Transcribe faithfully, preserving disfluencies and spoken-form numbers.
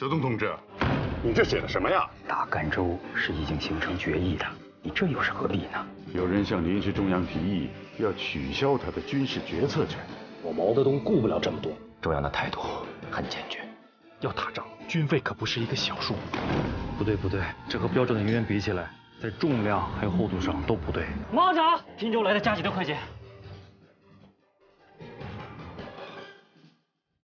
泽东同志，你这写的什么呀？ 大赣州是已经形成决议的，你这又是何必呢？ 有人向临时中央提议，要取消他的军事决策权。 我毛泽东顾不了这么多。 中央的态度很坚决， 要打仗，军费可不是一个小数。 不对不对，这和标准的人员比起来，在重量还有厚度上都不对。 马长，汀州来的加急的快件。